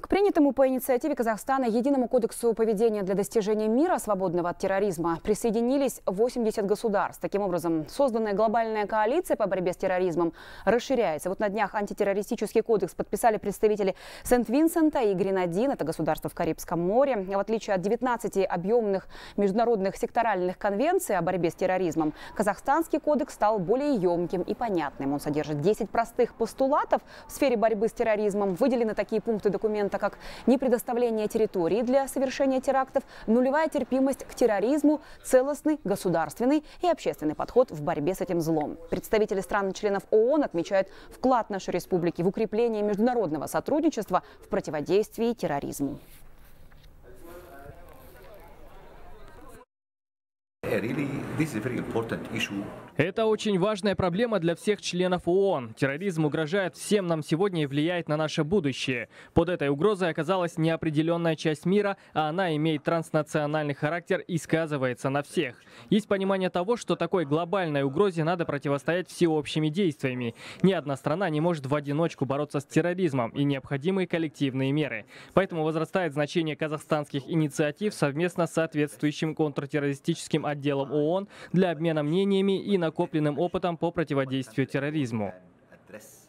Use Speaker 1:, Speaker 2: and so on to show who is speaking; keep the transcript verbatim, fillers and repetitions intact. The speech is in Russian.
Speaker 1: К принятому по инициативе Казахстана Единому кодексу поведения для достижения мира, свободного от терроризма, присоединились восемьдесят государств. Таким образом, созданная глобальная коалиция по борьбе с терроризмом расширяется. Вот на днях антитеррористический кодекс подписали представители Сент-Винсента и Гренадин, это государство в Карибском море. В отличие от девятнадцати объемных международных секторальных конвенций о борьбе с терроризмом, казахстанский кодекс стал более емким и понятным. Он содержит десять простых постулатов в сфере борьбы с терроризмом. Выделены такие пункты документа, как непредоставление территории для совершения терактов, нулевая терпимость к терроризму, целостный государственный и общественный подход в борьбе с этим злом. Представители стран-членов ООН отмечают вклад нашей республики в укрепление международного сотрудничества в противодействии терроризму.
Speaker 2: Это очень важная проблема для всех членов ООН. Терроризм угрожает всем нам сегодня и влияет на наше будущее. Под этой угрозой оказалась неопределенная часть мира, а она имеет транснациональный характер и сказывается на всех. Есть понимание того, что такой глобальной угрозе надо противостоять всеобщими действиями. Ни одна страна не может в одиночку бороться с терроризмом, и необходимы коллективные меры. Поэтому возрастает значение казахстанских инициатив совместно с соответствующим контртеррористическим отделом ООН для обмена мнениями и накопленным опытом по противодействию терроризму.